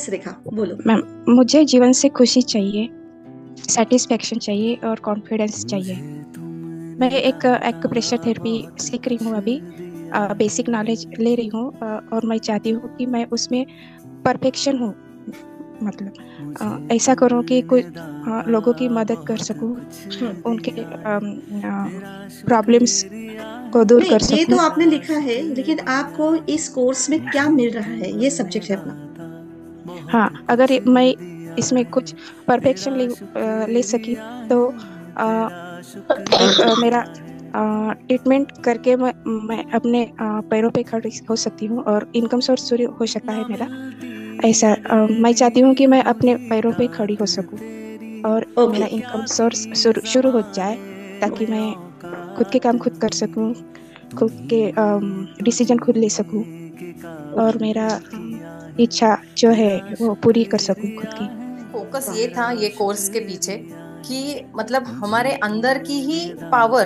Yes रेखा, बोलो। Ma'am, मुझे जीवन से खुशी चाहिए, सेटिस्फेक्शन चाहिए और कॉन्फिडेंस चाहिए। मैं एक एक्यूप्रेशर थेरेपी सीख रही हूँ अभी, बेसिक नॉलेज ले रही हूँ, और मैं चाहती हूँ कि मैं उसमें परफेक्शन हूँ। मतलब ऐसा करूँ कि कुछ लोगों की मदद कर सकूँ, हम्म, उनके प्रॉब्लम्स को दूर नहीं कर ये तो सकूँ। आपने लिखा है, लेकिन आपको इस कोर्स में क्या मिल रहा है, ये सब्जेक्ट है अपना। हाँ, अगर मैं इसमें कुछ परफेक्शन ले सकी तो मेरा ट्रीटमेंट करके मैं अपने पैरों पे खड़ी हो सकती हूँ और इनकम सोर्स शुरू हो सकता है मेरा। ऐसा मैं चाहती हूँ कि मैं अपने पैरों पे खड़ी हो सकूँ और ओके। मेरा इनकम सोर्स शुरू हो जाए, ताकि मैं खुद के काम खुद कर सकूँ, खुद के डिसीजन खुद ले सकूँ ओके। और मेरा इच्छा जो है वो पूरी कर सकूँ खुद की। फोकस वाह। ये था ये कोर्स के पीछे कि मतलब हमारे अंदर की ही पावर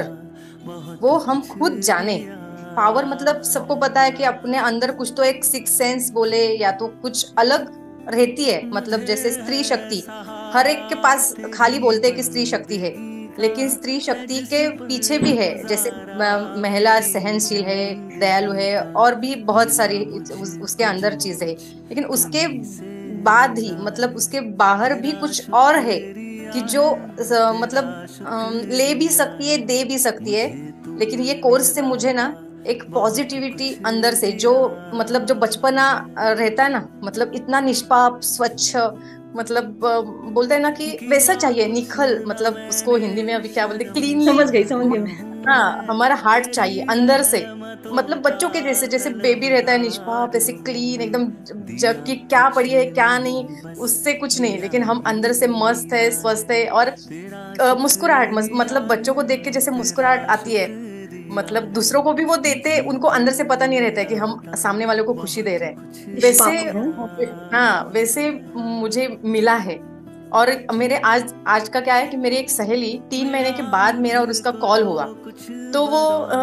वो हम खुद जाने। पावर मतलब सबको पता है कि अपने अंदर कुछ तो एक सिक्स सेंस बोले या तो कुछ अलग रहती है। मतलब जैसे स्त्री शक्ति हर एक के पास खाली बोलते हैं कि स्त्री शक्ति है, लेकिन स्त्री शक्ति के पीछे भी है। जैसे महिला सहनशील है, दयालु है और भी बहुत सारी उसके अंदर चीजें है। लेकिन उसके बाद ही मतलब उसके बाहर भी कुछ और है कि जो मतलब ले भी सकती है, दे भी सकती है। लेकिन ये कोर्स से मुझे ना एक पॉजिटिविटी अंदर से जो मतलब जो बचपना रहता है ना, मतलब इतना निष्पाप स्वच्छ, मतलब बोलते हैं ना कि वैसा चाहिए निखल, मतलब उसको हिंदी में अभी क्या बोलते, क्लीनली। समझ गई मैं। हाँ, हमारा हार्ट चाहिए अंदर से। मतलब बच्चों के जैसे जैसे बेबी रहता है निष्पाप ऐसे क्लीन एकदम, जग की क्या पड़ी है क्या नहीं, उससे कुछ नहीं। लेकिन हम अंदर से मस्त है, स्वस्थ है। और मुस्कुराहट मतलब बच्चों को देख के जैसे मुस्कुराहट आती है, मतलब दूसरों को भी वो देते, उनको अंदर से पता नहीं रहता है कि हम सामने वालों को खुशी दे रहे हैं। वैसे निष्पाप है। हाँ, वैसे मुझे मिला है। और मेरे आज आज का क्या है कि मेरी एक सहेली 3 महीने के बाद मेरा और उसका कॉल हुआ। तो वो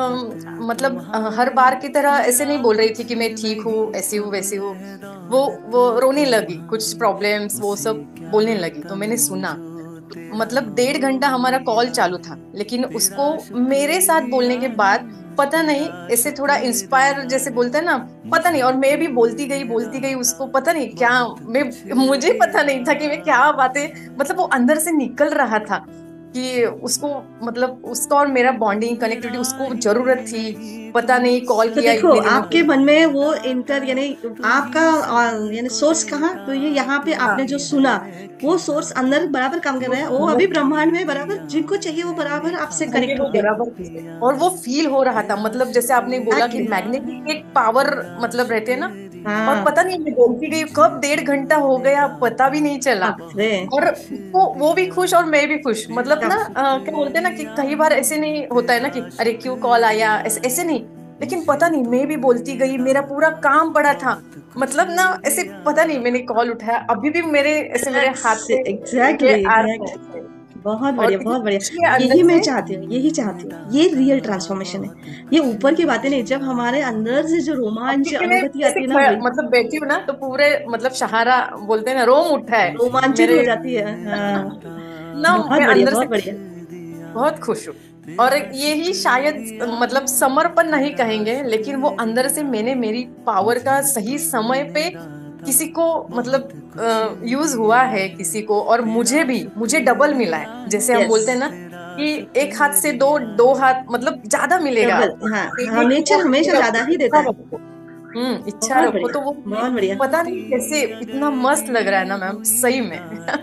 मतलब हर बार की तरह ऐसे नहीं बोल रही थी कि मैं ठीक हूँ, ऐसी हूँ वैसी हूँ। वो रोने लगी, कुछ प्रॉब्लम्स वो सब बोलने लगी। तो मैंने सुना, मतलब 1.5 घंटा हमारा कॉल चालू था, लेकिन उसको मेरे साथ बोलने के बाद पता नहीं ऐसे थोड़ा इंस्पायर जैसे बोलते हैं ना, पता नहीं। और मैं भी बोलती गई उसको, पता नहीं क्या, मैं मुझे पता नहीं था कि मैं क्या बातें, मतलब वो अंदर से निकल रहा था कि उसको, मतलब उसका और मेरा बॉन्डिंग कनेक्टिविटी उसको जरूरत थी। पता नहीं कॉल तो किया देखो इतने दिनों आपके से। मन में वो इंटर यानी आपका यानी सोर्स कहाँ, तो ये यहाँ पे आपने जो हाँ, सुना वो सोर्स अंदर बराबर काम कर रहा है, वो अभी ब्रह्मांड में बराबर जिनको चाहिए वो बराबर आपसे चाहिए कनेक्ट वो होते हैं। बराबर चीज है। और वो फील हो रहा था, मतलब जैसे आपने बोला कि एग्जैक्टली। मैग्नेटिक एक पावर मतलब रहते हैं ना। और हाँ। पता नहीं मैं बोलती गई कब 1.5 घंटा हो गया पता भी नहीं चला। बाप रे। और वो भी खुश और मैं भी खुश, मतलब क्या ना बात क्या बोलते हैं ना कि कई बार ऐसे नहीं होता है ना कि अरे क्यों कॉल आया, ऐसे ऐसे नहीं। लेकिन पता नहीं मैं भी बोलती गई, मेरा पूरा काम पड़ा था, मतलब ना ऐसे पता नहीं मैंने कॉल उठाया, अभी भी मेरे ऐसे मेरे हाथ पे ये एग्जैक्टली आ रहे एग्जैक्टली। हैं। बहुत बढ़िया और इतनी बहुत बढ़िया। खुशी है यही अंदर मैं से। चाहती हूँ, यही चाहती हूँ, ये रियल ट्रांसफॉर्मेशन है। ये ऊपर की बातें नहीं, जब हमारे अंदर से जो अब रोमांच क्योंकि मैं अनुभूति ऐसे आती है ना, वही मतलब बैठी हूँ ना तो पूरे मतलब सहारा बोलते हैं ना, रोम उठा है रोमांचित हो मेरे जाती है। हाँ। ना। बहुत मैं बढ़िया अंदर से बहुत बढ़िया। बहुत खुश हूँ। और यही शायद मतलब समर्पण नहीं कहेंगे, लेकिन वो अंदर से मैंने मेरी पावर का सही समय पे किसी को मतलब यूज हुआ है किसी को, और मुझे डबल मिला है। जैसे हम यस। बोलते हैं ना कि एक हाथ से दो, दो हाथ मतलब ज्यादा मिलेगा। डबल। हाँ हाँ, देने की नेचर वो हमेशा ज्यादा ही देता इच्छा है। रखो। इच्छा बहुत रखो बढ़िया तो वो बहुत बढ़िया। पता नहीं कैसे इतना मस्त लग रहा है ना मैम, सही में।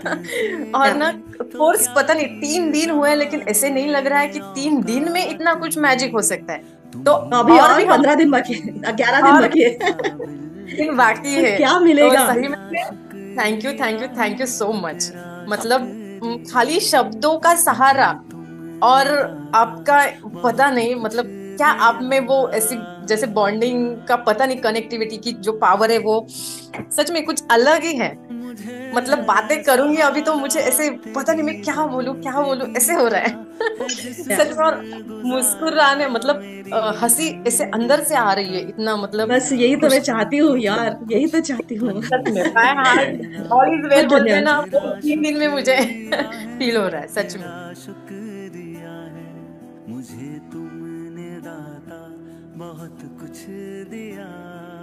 और क्या ना कोर्स पता नहीं 3 दिन हुए, लेकिन ऐसे नहीं लग रहा है कि 3 दिन में इतना कुछ मैजिक हो सकता है। तो अभी और और भी हम 15 दिन बाकी है, 11 दिन और बाकी है। दिन बाकी है। क्या तो मिलेगा। सही में thank you thank you thank you so much. मतलब खाली शब्दों का सहारा और आपका पता नहीं मतलब क्या आप में वो ऐसी जैसे बॉन्डिंग का पता नहीं, कनेक्टिविटी की जो पावर है वो सच में कुछ अलग ही है। मतलब बातें करूंगी अभी तो मुझे ऐसे पता नहीं मैं क्या बोलूं ऐसे हो रहा है। सच में। और मुस्कुराने मतलब हंसी ऐसे अंदर से आ रही है, इतना मतलब बस यही तो खुश। मैं चाहती हूँ यार, यही तो चाहती हूँ। सच में by heart all is well बहुत बोलते हैं धन्यवाद। ना, वो 3 दिन में मुझे फील हो रहा है सच में। शुक्रिया है मुझे तुमने दाता, बहुत कुछ दिया।